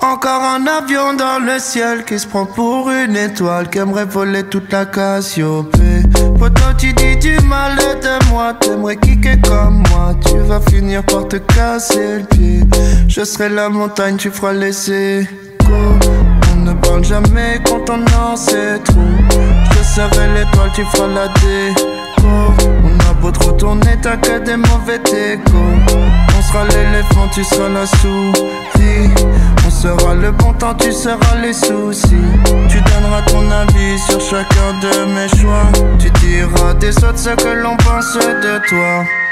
Encore un avion dans le ciel qui se prend pour une étoile, qui aimerait voler toute la Cassiopée. Poto, tu dis du mal de moi, t'aimerais kicker comme moi, tu vas finir par te casser le pied. Je serai la montagne, tu feras les échos. On ne parle jamais quand on en sait trop. Je serai l'étoile, tu feras la déco. On a beau te retourner, t'as que des mauvais échos. On sera l'éléphant, tu seras la souris. On sera le bon temps, tu seras les soucis. Tu donneras ton avis sur chacun de mes choix. Tu diras des autres ce que l'on pense de toi.